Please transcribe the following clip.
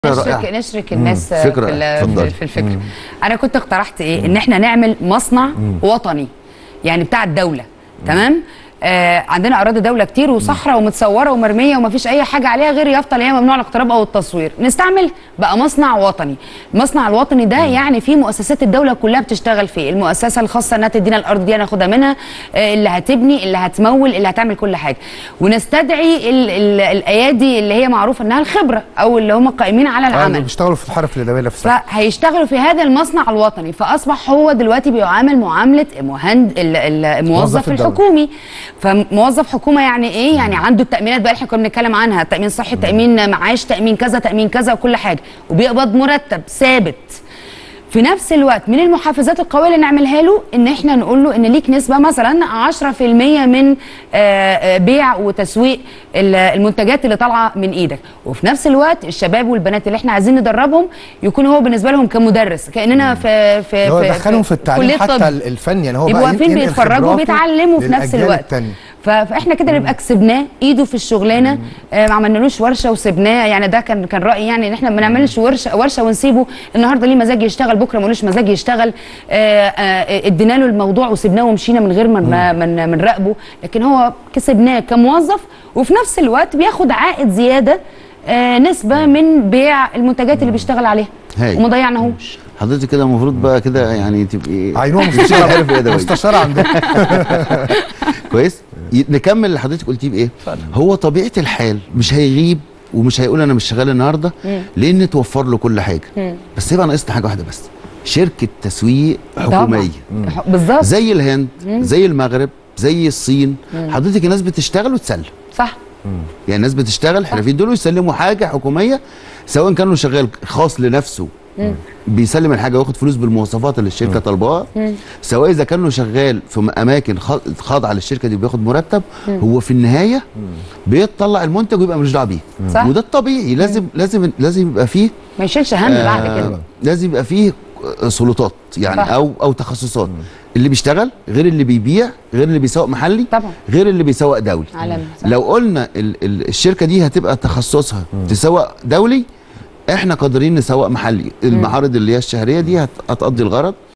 نشرك الناس فكرة في الفكره. انا كنت اقترحت ايه؟ ان احنا نعمل مصنع وطني، يعني بتاع الدوله. تمام. عندنا اراضي دوله كتير وصحراء ومتصوره ومرميه ومفيش اي حاجه عليها غير يافطه اللي هي ممنوع الاقتراب او التصوير. نستعمل بقى مصنع وطني. المصنع الوطني ده يعني فيه مؤسسات الدوله كلها بتشتغل فيه، المؤسسه الخاصه انها تدينا الارض دي ناخدها منها، اللي هتبني، اللي هتمول، اللي هتعمل كل حاجه. ونستدعي الايادي اللي هي معروفه انها الخبره او اللي هم قائمين على العمل، بيشتغلوا في الحرف اليدويه نفسها، فهيشتغلوا في هذا المصنع الوطني. فاصبح هو دلوقتي بيعامل معامله الموظف الحكومي. فموظف حكومه يعني ايه؟ يعني عنده التامينات بقى اللي احنا كنا بنتكلم عنها، تامين صحي، تامين معاش، تامين كذا، تامين كذا، وكل حاجه، وبيقبض مرتب ثابت. في نفس الوقت من المحفزات القويه اللي نعملها له ان احنا نقول له ان ليك نسبه مثلا 10% من بيع وتسويق المنتجات اللي طالعه من ايدك. وفي نفس الوقت الشباب والبنات اللي احنا عايزين ندربهم يكون هو بالنسبه لهم كمدرس، كاننا في هو يدخلهم في التعليم حتى الفني، يعني هو يبقوا واقفين بيتفرجوا وبيتعلموا في نفس الوقت. فاحنا كده نبقى كسبناه ايده في الشغلانه، ما عملنالوش ورشه وسبناه. يعني ده كان رايي، يعني ان احنا ما نعملش ورشه ونسيبه النهارده ليه مزاج يشتغل، بكره ملوش مزاج يشتغل. ادينا له الموضوع وسبناه ومشينا من غير ما نراقبه. لكن هو كسبناه كموظف، وفي نفس الوقت بياخد عائد زياده، نسبه من بيع المنتجات اللي بيشتغل عليها، وما ضيعناهوش. حضرتك كده المفروض بقى كده يعني تبقي عينوها مستشاره عندك. كويس. نكمل اللي حضرتك قلتيه بايه؟ هو طبيعه الحال مش هيغيب ومش هيقول انا مش شغال النهارده، لان توفر له كل حاجه. بس يبقى ناقصنا حاجه واحده بس، شركه تسويق حكوميه بالظبط، زي الهند، زي المغرب، زي الصين. حضرتك الناس بتشتغل وتسلم، صح؟ يعني الناس بتشتغل الحرفيين دول ويسلموا حاجه حكوميه، سواء كانوا شغال خاص لنفسه بيسلم الحاجه وياخد فلوس بالمواصفات اللي الشركه طالباها، سواء اذا كانوا شغال في اماكن خاضعه للشركه دي بياخد مرتب. هو في النهايه بيطلع المنتج ويبقى مش دعوه بيه، وده الطبيعي. لازم يبقى فيه، ما يشيلش هم بعد كده. لازم يبقى فيه سلطات يعني او تخصصات. اللي بيشتغل غير اللي بيبيع، غير اللي بيسوق محلي طبعا، غير اللي بيسوق دولي. لو قلنا الشركه دي هتبقى تخصصها تسوق دولي، احنا قادرين نسوق محلي. المعارض اللي هي الشهريه دي هتقضي الغرض.